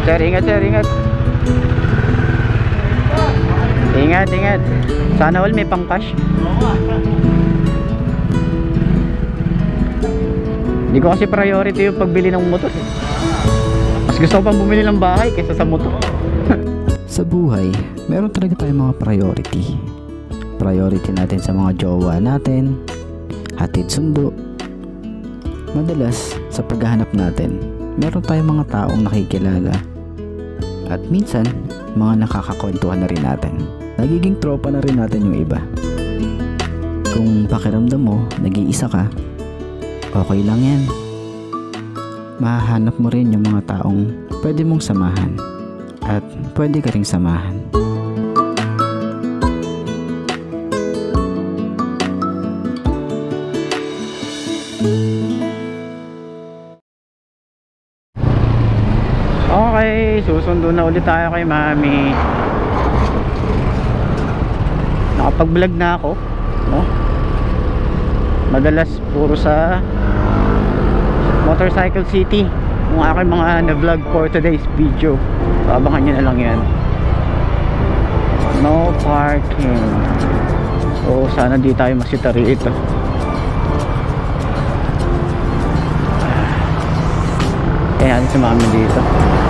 Sir, ingat sir, ingat. Ingat, ingat. Sana all may pang cash. Hindi ko kasi priority yung pagbili ng motor. Mas gusto ko pang bumili ng bahay kaysa sa motor. Sa buhay, meron talaga tayong mga priority. Priority natin sa mga jowa natin, hatid sundo. Madalas, sa paghahanap natin, meron tayong mga taong nakikilala. At minsan, mga nakakakwentuhan na rin natin. Nagiging tropa na rin natin yung iba. Kung pakiramdam mo, nag-iisa ka, okay lang yan. Mahahanap mo rin yung mga taong pwede mong samahan at pwede ka ring samahan. Okay, susundo na ulit tayo kay Mami. Nakapag-vlog na ako, no? Madalas puro sa Motorcycle City yung aking mga na-vlog for today's video. Abangan nyo na lang yan. No parking. So sana di tayo masitari ito. Ayan si Mami dito.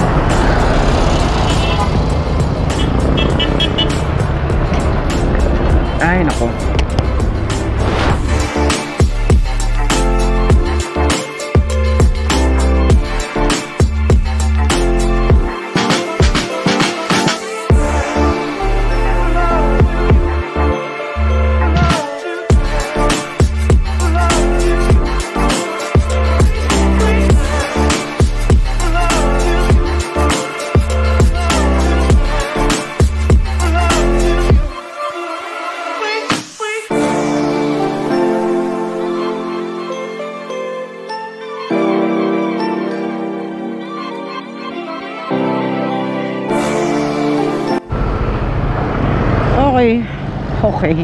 Ay nako. Okay.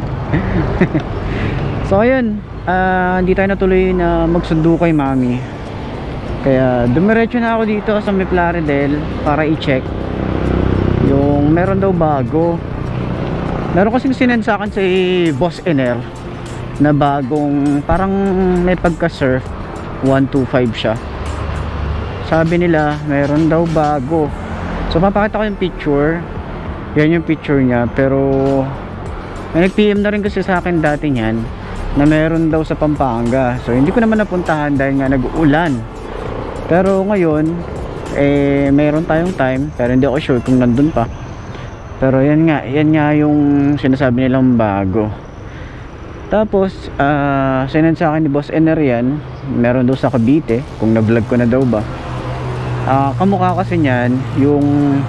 So ayun, hindi tayo natuloy na magsundo kay Mami. Kaya dumiretso na ako dito sa may Plaridel para i-check yung meron daw bago. Meron kasing sinend sa akin si Boss Ener na bagong parang may pagka-surf 125 siya. Sabi nila meron daw bago. So papakita ko yung picture. Yan yung picture niya, pero may nag-PM na rin kasi sa akin dati niyan na meron daw sa Pampanga. So hindi ko naman napuntahan dahil nga nag-uulan. Pero ngayon meron tayong time, pero hindi ako sure kung nandun pa. Pero yan nga yung sinasabi nilang bago. Tapos sinend sa akin ni Boss Ener yan. Meron daw sa Cavite, kung na-vlog ko na daw ba. Kamukha kasi niyan yung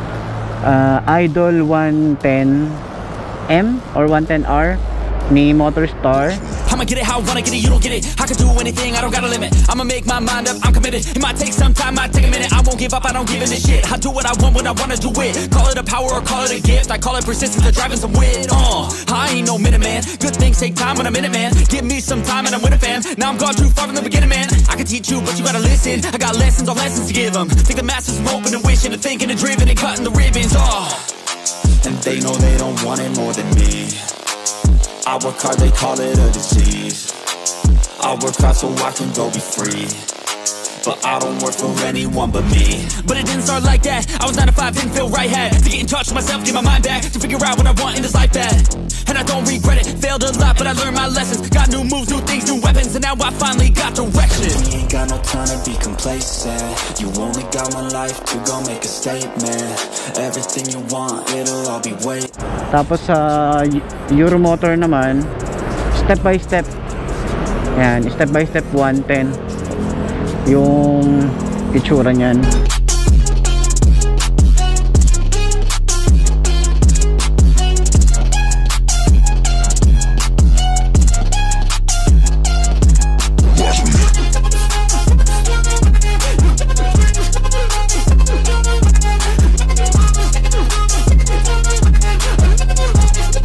Idol 110M or 110R ni Motorstar. I'ma get it how I wanna get it, you don't get it. I can do anything, I don't got a limit. I'ma make my mind up, I'm committed. It might take some time, might take a minute. I won't give up, I don't give a shit. I do what I want when I wanna do it. Call it a power or call it a gift. I call it persistence or driving some wit. I ain't no minute man. Good things take time when I'm in it, man. Give me some time and I'm with a fan. Now I'm gone too far from the beginning, man. I can teach you, but you gotta listen. I got lessons on lessons to give them. Think the masters are open and wishing and thinking and driven and cutting the ribbons. And they know they don't want it more than me. I work hard, they call it a disease. I work hard so I can go be free. But I don't work for anyone but me. But it didn't start like that. I was 9 to 5, didn't feel right. Had to get in touch with myself, get my mind back, to figure out what I want in this life bad. And I don't regret it, failed a lot, but I learned my lessons. Got new moves, new things, new weapons, and now I finally got direction. We ain't got no time to be complacent. You only got one life to go make a statement. Everything you want, it'll all be wait. Tapos sa Euromotor naman, step by step. Yan, step by step 110 yung itsura niyan.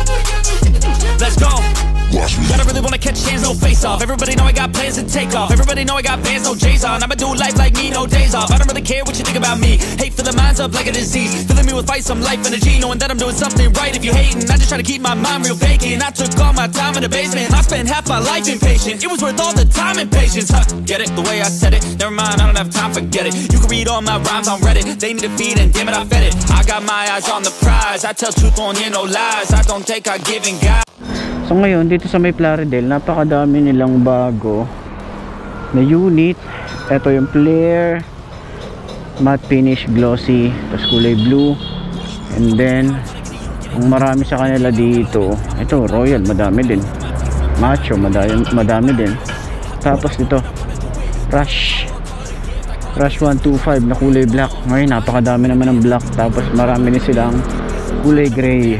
Let's go. But I really wanna catch hands, no face off. Everybody know I got plans to take off. Everybody already know I got bands, no J's on. I'ma do life like me, no days off. I don't really care what you think about me. Hate for the minds up like a disease. Filling me with fight, some life energy. Knowing that I'm doing something right. If you hating, I just try to keep my mind real vacant. I took all my time in the basement. I spent half my life impatient. It was worth all the time and patience. Huh, get it? The way I said it. Never mind, I don't have time, forget it. You can read all my rhymes on Reddit. They need a feed and damn it, I fed it. I got my eyes on the prize. I tell truth, on no lies. I don't take, I give and God. So ngayon dito sa may Plaridel, napakadami nilang bago na unit. Ito yung Flare matte finish glossy, tapos kulay blue. And then ang marami sa kanila dito, ito Royal, madami din. Macho, madami din. Tapos dito Rush 125 na kulay black. Ngayon napakadami naman ng black. Tapos marami din silang kulay gray.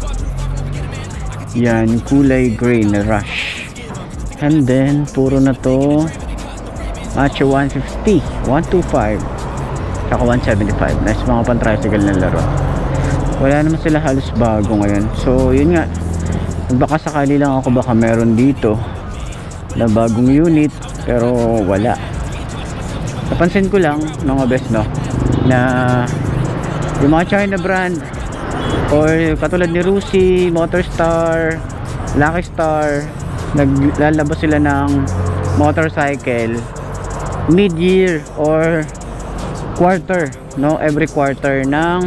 Yan, kulay gray na Rush. And then puro na to Macho 150, 125 saka 175. Nice mga pan-tricycle na laro. Wala naman sila halos bago ngayon. So yun nga, baka sakali lang ako baka meron dito na bagong unit, pero wala. Napansin ko lang mga best, no, na yung mga China brand or katulad ni Rusi, Motorstar, Lucky Star, naglalabas sila ng motorcycle mid-year or quarter, no, every quarter ng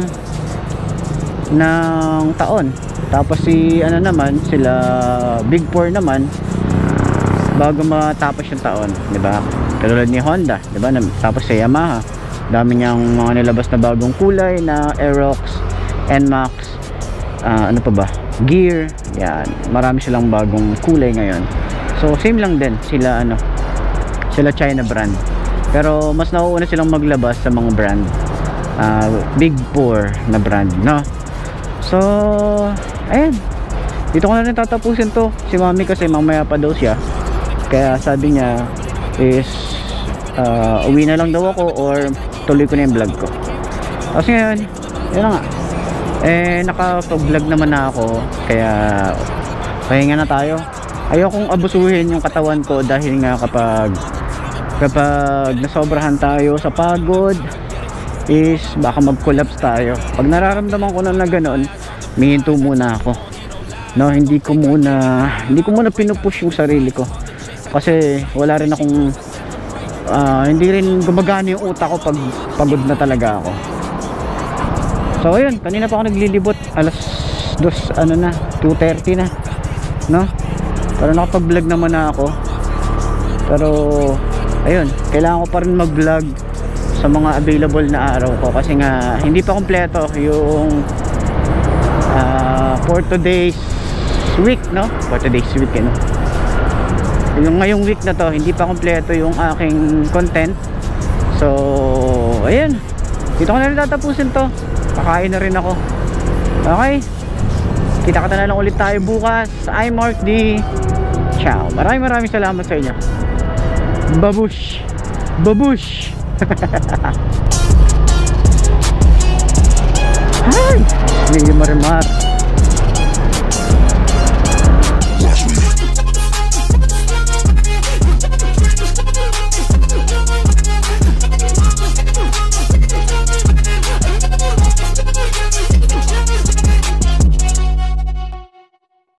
taon. Tapos si ano naman, sila Big Four naman bago matapos yung taon, di ba? Katulad ni Honda, di ba? Tapos si Yamaha, dami niyang mga nilabas na bagong kulay na Aerox, NMAX, ano pa ba? Gear, yan. Marami silang bagong kulay ngayon. So same lang din sila, ano, sila China brand. Pero mas nauuna silang maglabas sa mga brand, Big Four na brand, no? So ayan, dito ko na rin tatapusin to. Si mami kasi mamaya pa daw siya, kaya sabi niya is uwi na lang daw ako or tuloy ko na yung vlog ko. Kasi ngayon, yun na nga, nakapag-vlog naman na ako, kaya pahinga na tayo. Ayokong abusuhin yung katawan ko dahil nga kapag nasobrahan tayo sa pagod is baka mag-collapse tayo. Pag nararamdaman ko na ganoon, mihinto muna ako, no? Hindi ko muna pinupush yung sarili ko kasi wala rin akong hindi rin gumagana yung utak ko pag pagod na talaga ako. So ayun, kanina pa ako naglilibot, alas 2:30 na, no? Pero nakapag-vlog naman na ako. Pero ayun, kailangan ko pa rin mag-vlog sa mga available na araw ko kasi nga hindi pa kompleto yung for today's week, no? For today's week, no? Yung ngayong week na to, hindi pa kompleto yung aking content. So ayun, dito ko na rin tatapusin to. Kakain na rin ako. Okay, kita-kita na lang ulit tayo bukas. I'm Mark D. Ciao. Maraming salamat sa inyo. Babush. Babush. Hi. Hindi marimar.